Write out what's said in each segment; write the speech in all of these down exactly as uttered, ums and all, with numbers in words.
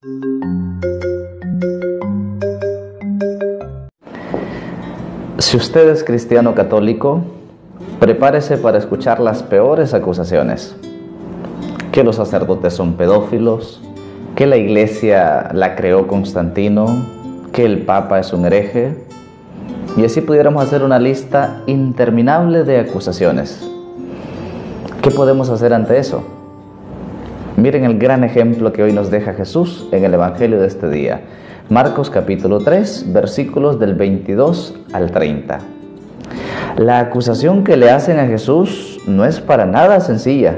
Si usted es cristiano católico, prepárese para escuchar las peores acusaciones. Que los sacerdotes son pedófilos, que la iglesia la creó Constantino, que el Papa es un hereje, y así pudiéramos hacer una lista interminable de acusaciones. ¿Qué podemos hacer ante eso? Miren el gran ejemplo que hoy nos deja Jesús en el Evangelio de este día. Marcos capítulo tres, versículos del veintidós al treinta. La acusación que le hacen a Jesús no es para nada sencilla.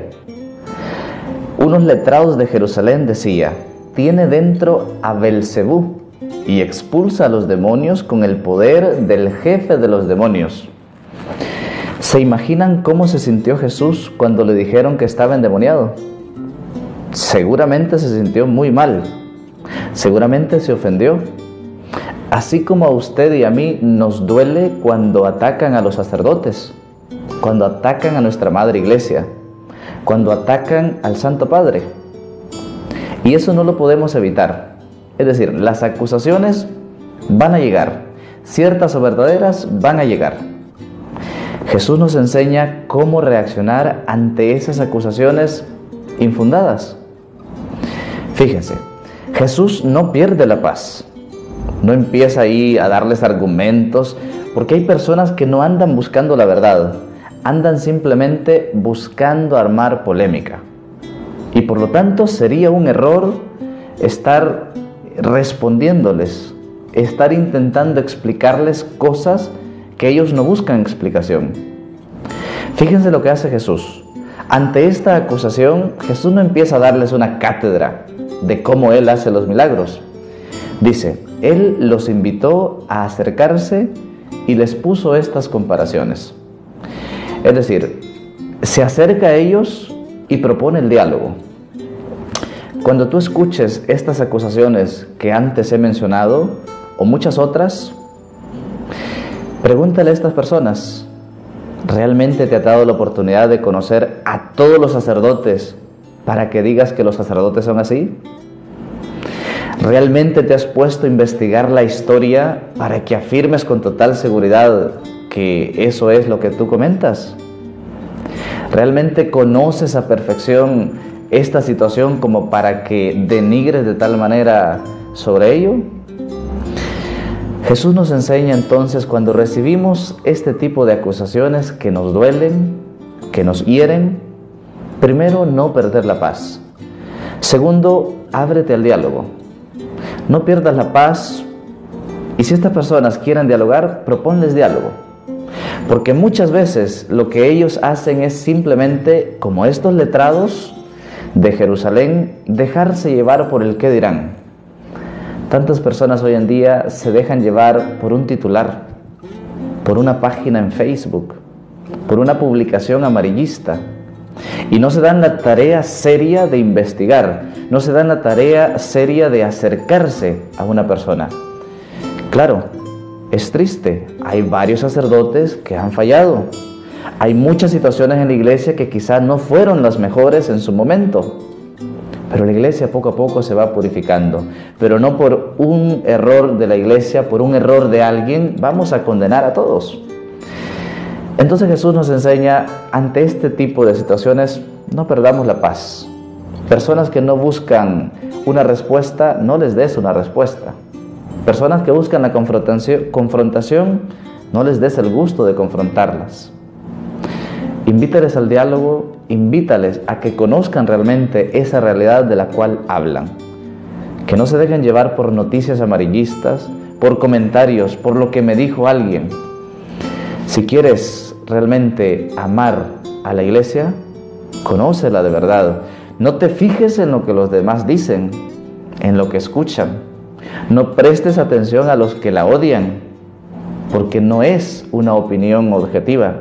Unos letrados de Jerusalén decía: tiene dentro a Belcebú y expulsa a los demonios con el poder del jefe de los demonios. ¿Se imaginan cómo se sintió Jesús cuando le dijeron que estaba endemoniado? Seguramente se sintió muy mal. Seguramente se ofendió. Así como a usted y a mí nos duele cuando atacan a los sacerdotes, cuando atacan a nuestra Madre Iglesia, cuando atacan al Santo Padre. Y eso no lo podemos evitar. Es decir, las acusaciones van a llegar, ciertas o verdaderas van a llegar. Jesús nos enseña cómo reaccionar ante esas acusaciones infundadas. Fíjense, Jesús no pierde la paz. No empieza ahí a darles argumentos, porque hay personas que no andan buscando la verdad, andan simplemente buscando armar polémica. Y por lo tanto sería un error estar respondiéndoles, estar intentando explicarles cosas que ellos no buscan explicación. Fíjense lo que hace Jesús. Ante esta acusación, Jesús no empieza a darles una cátedra de cómo Él hace los milagros. Dice, Él los invitó a acercarse y les puso estas comparaciones. Es decir, se acerca a ellos y propone el diálogo. Cuando tú escuches estas acusaciones que antes he mencionado, o muchas otras, pregúntale a estas personas: ¿realmente te ha dado la oportunidad de conocer a todos los sacerdotes para que digas que los sacerdotes son así? ¿Realmente te has puesto a investigar la historia para que afirmes con total seguridad que eso es lo que tú comentas? ¿Realmente conoces a perfección esta situación como para que denigres de tal manera sobre ello? Jesús nos enseña entonces, cuando recibimos este tipo de acusaciones que nos duelen, que nos hieren, primero, no perder la paz. Segundo, ábrete al diálogo. No pierdas la paz, y si estas personas quieren dialogar, proponles diálogo. Porque muchas veces lo que ellos hacen es simplemente, como estos letrados de Jerusalén, dejarse llevar por el qué dirán. Tantas personas hoy en día se dejan llevar por un titular, por una página en Facebook, por una publicación amarillista, y no se dan la tarea seria de investigar, no se dan la tarea seria de acercarse a una persona. Claro, es triste, hay varios sacerdotes que han fallado, hay muchas situaciones en la iglesia que quizá no fueron las mejores en su momento, pero la iglesia poco a poco se va purificando. Pero no por un error de la iglesia, por un error de alguien, vamos a condenar a todos. Entonces Jesús nos enseña, ante este tipo de situaciones, no perdamos la paz. Personas que no buscan una respuesta, no les des una respuesta. Personas que buscan la confrontación, confrontación, no les des el gusto de confrontarlas. Invítales al diálogo, invítales a que conozcan realmente esa realidad de la cual hablan. Que no se dejen llevar por noticias amarillistas, por comentarios, por lo que me dijo alguien. Si quieres realmente amar a la iglesia, conócela de verdad. No te fijes en lo que los demás dicen, en lo que escuchan. No prestes atención a los que la odian, porque no es una opinión objetiva.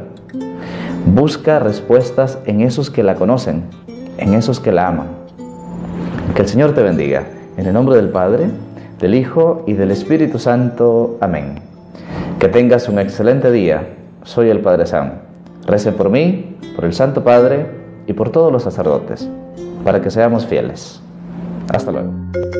Busca respuestas en esos que la conocen, en esos que la aman. Que el Señor te bendiga. En el nombre del Padre, del Hijo y del Espíritu Santo. Amén. Que tengas un excelente día. Soy el Padre Sam. Recen por mí, por el Santo Padre y por todos los sacerdotes, para que seamos fieles. Hasta luego.